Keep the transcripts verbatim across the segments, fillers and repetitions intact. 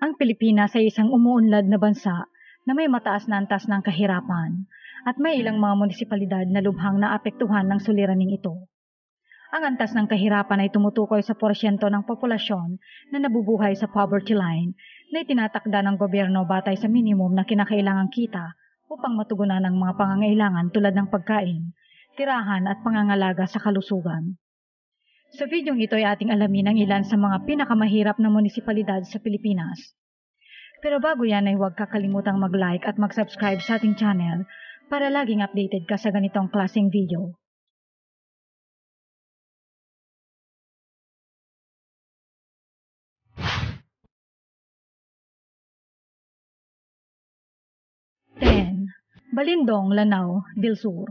Ang Pilipinas ay isang umuunlad na bansa na may mataas na antas ng kahirapan at may ilang mga munisipalidad na lubhang naapektuhan ng suliraning ito. Ang antas ng kahirapan ay tumutukoy sa porsyento ng populasyon na nabubuhay sa poverty line na itinatakda ng gobyerno batay sa minimum na kinakailangang kita upang matugunan ang mga pangangailangan tulad ng pagkain, tirahan at pangangalaga sa kalusugan. Sa videong ito ay ating alamin ang ilan sa mga pinakamahirap na munisipalidad sa Pilipinas. Pero bago yan ay huwag kakalimutang mag-like at mag-subscribe sa ating channel para laging updated ka sa ganitong klaseng video. ten. Balindong, Lanao del Sur.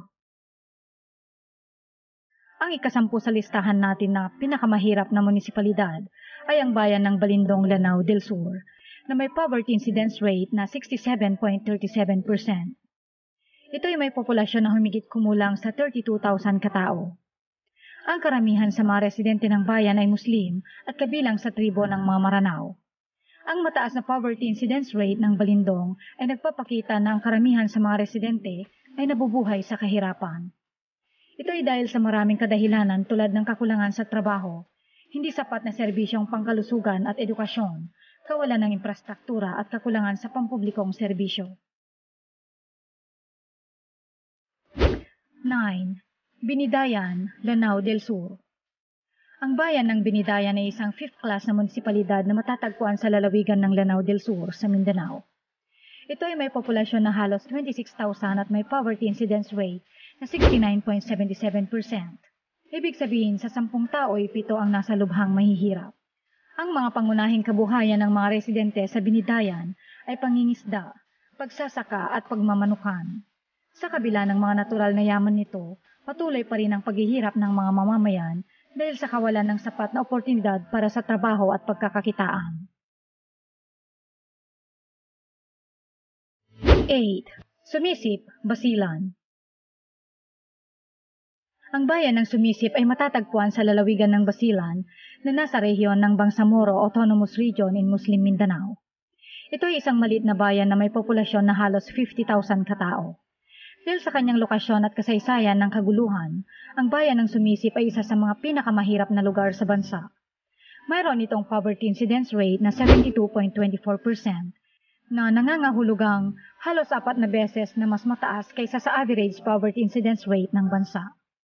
Ang ikasampu sa listahan natin na pinakamahirap na munisipalidad ay ang bayan ng Balindong, Lanao del Sur na may poverty incidence rate na sixty-seven point three seven percent. Ito ay may populasyon na humigit kumulang sa thirty-two thousand katao. Ang karamihan sa mga residente ng bayan ay Muslim at kabilang sa tribo ng mga Maranao. Ang mataas na poverty incidence rate ng Balindong ay nagpapakita na ang karamihan sa mga residente ay nabubuhay sa kahirapan. Ito ay dahil sa maraming kadahilanan tulad ng kakulangan sa trabaho, hindi sapat na serbisyong pangkalusugan at edukasyon, kawalan ng infrastruktura at kakulangan sa pampublikong serbisyo. nine. Binidayan, Lanao del Sur. Ang bayan ng Binidayan ay isang fifth class na munisipalidad na matatagpuan sa lalawigan ng Lanao del Sur sa Mindanao. Ito ay may populasyon na halos twenty-six thousand at may poverty incidence rate na sixty-nine point seven seven percent. Ibig sabihin sa sampung tao ay pito ang nasa lubhang mahihirap. Ang mga pangunahing kabuhayan ng mga residente sa Binidayan ay pangingisda, pagsasaka at pagmamanukan. Sa kabila ng mga natural na yaman nito, patuloy pa rin ang paghihirap ng mga mamamayan dahil sa kawalan ng sapat na oportunidad para sa trabaho at pagkakakitaan. eight. Sumisip, Basilan. Ang bayan ng Sumisip ay matatagpuan sa lalawigan ng Basilan na nasa rehiyon ng Bangsamoro Autonomous Region in Muslim Mindanao. Ito ay isang maliit na bayan na may populasyon na halos fifty thousand katao. Dahil sa kanyang lokasyon at kasaysayan ng kaguluhan, ang bayan ng Sumisip ay isa sa mga pinakamahirap na lugar sa bansa. Mayroon itong poverty incidence rate na seventy-two point two four percent na nangangahulugang halos apat na beses na mas mataas kaysa sa average poverty incidence rate ng bansa.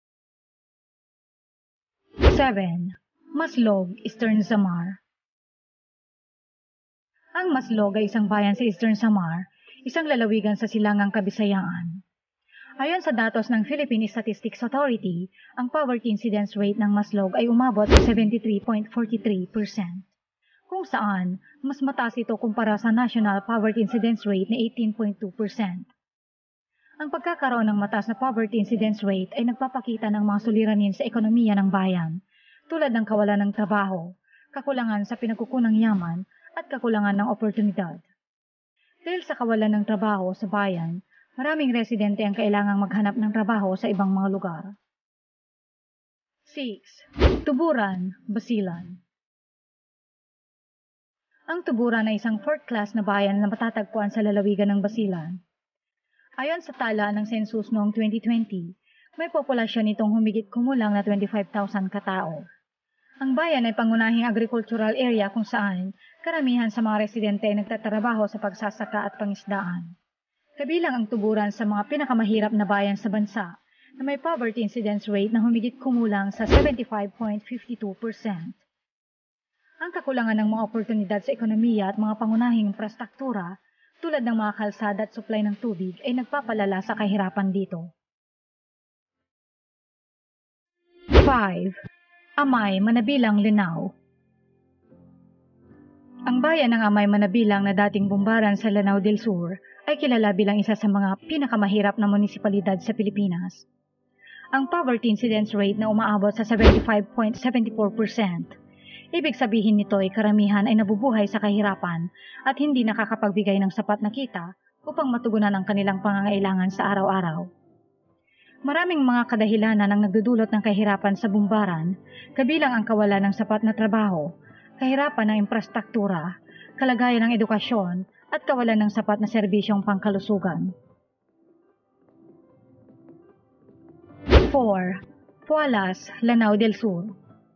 seven. Maslog, Eastern Samar. Ang Maslog ay isang bayan sa Eastern Samar, isang lalawigan sa silangang Kabisayaan. Ayon sa datos ng Philippine Statistics Authority, ang poverty incidence rate ng Maslog ay umabot sa seventy-three point four three percent, kung saan mas mataas ito kumpara sa national poverty incidence rate na eighteen point two percent. Ang pagkakaroon ng mataas na poverty incidence rate ay nagpapakita ng mga suliranin sa ekonomiya ng bayan, tulad ng kawalan ng trabaho, kakulangan sa pinagkukunang yaman, at kakulangan ng oportunidad. Dahil sa kawalan ng trabaho sa bayan, maraming residente ang kailangang maghanap ng trabaho sa ibang mga lugar. six. Tuburan, Basilan. Ang Tuburan ay isang fourth class na bayan na matatagpuan sa lalawigan ng Basilan. Ayon sa tala ng census noong twenty twenty, may populasyon nitong humigit kumulang na twenty-five thousand katao. Ang bayan ay pangunahing agricultural area kung saan karamihan sa mga residente ay nagtatrabaho sa pagsasaka at pangisdaan. Kabilang ang Tuburan sa mga pinakamahirap na bayan sa bansa na may poverty incidence rate na humigit kumulang sa seventy-five point five two percent. Ang kakulangan ng mga oportunidad sa ekonomiya at mga pangunahing infrastruktura tulad ng mga kalsada at supply ng tubig ay nagpapalala sa kahirapan dito. five. Amay, Manabilang, Lanao. Ang bayan ng Amay, Manabilang na dating bumbaran sa Lanao del Sur ay kilala bilang isa sa mga pinakamahirap na munisipalidad sa Pilipinas. Ang poverty incidence rate na umaabot sa seventy-five point seven four percent. Ibig sabihin nito ay karamihan ay nabubuhay sa kahirapan at hindi nakakapagbigay ng sapat na kita upang matugunan ang kanilang pangangailangan sa araw-araw. Maraming mga kadahilanan ang nagdudulot ng kahirapan sa bumbaran, kabilang ang kawalan ng sapat na trabaho, kahirapan ng infrastruktura, kalagayan ng edukasyon at kawalan ng sapat na serbisyong pangkalusugan. four. Pualas, Lanao del Sur.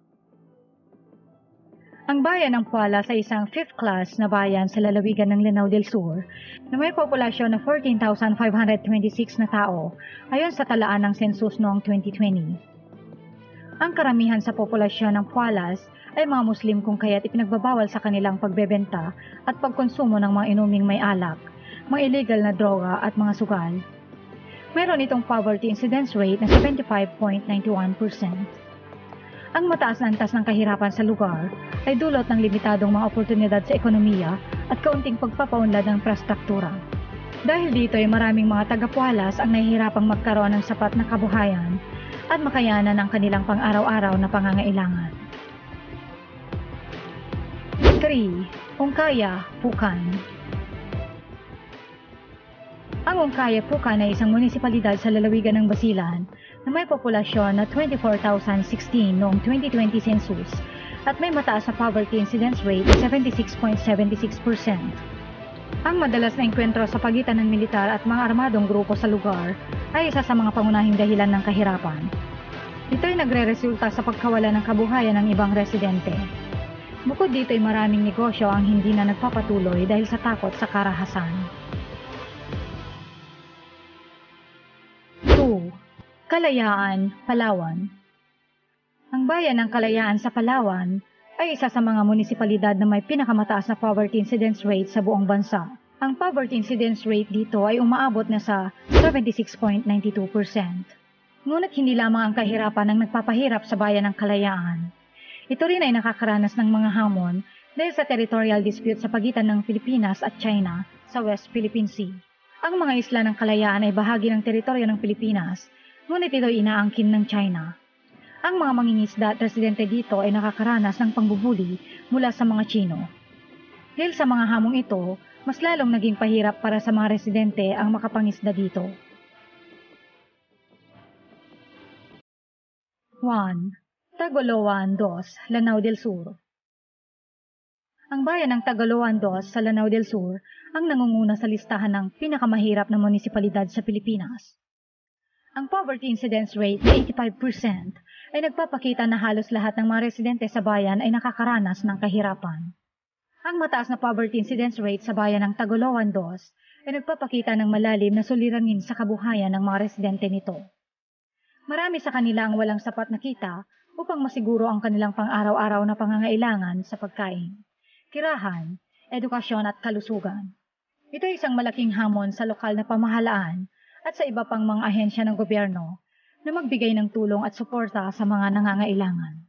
Ang bayan ng Pualas ay isang fifth class na bayan sa lalawigan ng Lanao del Sur na may populasyon na fourteen thousand five hundred twenty-six na tao ayon sa talaan ng census noong twenty twenty. Ang karamihan sa populasyon ng Pualas ay mga Muslim kung kaya't ipinagbabawal sa kanilang pagbebenta at pagkonsumo ng mga inuming may alak, mga illegal na droga at mga sugal. Meron itong poverty incidence rate na seventy-five point nine one percent. Ang mataas na antas ng kahirapan sa lugar ay dulot ng limitadong mga oportunidad sa ekonomiya at kaunting pagpapaunlad ng infrastruktura. Dahil dito ay maraming mga taga-Pualas ang nahihirapang magkaroon ng sapat na kabuhayan at makayanan ang kanilang pang-araw-araw na pangangailangan. three. Ongkaya, Pucan. Ang Ongkaya, Pucan ay isang munisipalidad sa lalawigan ng Basilan na may populasyon na twenty-four thousand sixteen noong twenty twenty census at may mataas na poverty incidence rate na seventy-six point seven six percent. Ang madalas na engkwentro sa pagitan ng militar at mga armadong grupo sa lugar ay isa sa mga pangunahing dahilan ng kahirapan. Ito ay nagre-resulta sa pagkawala ng kabuhayan ng ibang residente. Bukod dito ay maraming negosyo ang hindi na nagpapatuloy dahil sa takot sa karahasan. two. Kalayaan, Palawan. Ang bayan ng Kalayaan sa Palawan ay isa sa mga munisipalidad na may pinakamataas na poverty incidence rate sa buong bansa. Ang poverty incidence rate dito ay umaabot na sa seventy-six point nine two percent. Ngunit hindi lamang ang kahirapan ang nagpapahirap sa bayan ng Kalayaan. Ito rin ay nakakaranas ng mga hamon dahil sa territorial dispute sa pagitan ng Pilipinas at China sa West Philippine Sea. Ang mga isla ng Kalayaan ay bahagi ng teritoryo ng Pilipinas, ngunit ito ay inaangkin ng China. Ang mga mangingisda at residente dito ay nakakaranas ng pangbubuli mula sa mga Chino. Dahil sa mga hamong ito, mas lalong naging pahirap para sa mga residente ang makapangisda dito. one. Tagoloan two, Lanao del Sur. Ang bayan ng Tagoloan two sa Lanao del Sur ang nangunguna sa listahan ng pinakamahirap na munisipalidad sa Pilipinas. Ang poverty incidence rate na eighty-five percent ay nagpapakita na halos lahat ng mga residente sa bayan ay nakakaranas ng kahirapan. Ang mataas na poverty incidence rate sa bayan ng Tagoloan two ay nagpapakita ng malalim na suliranin sa kabuhayan ng mga residente nito. Marami sa kanila ang walang sapat na kita upang masiguro ang kanilang pang-araw-araw na pangangailangan sa pagkain, tirahan, edukasyon at kalusugan. Ito ay isang malaking hamon sa lokal na pamahalaan at sa iba pang mga ahensya ng gobyerno na magbigay ng tulong at suporta sa mga nangangailangan.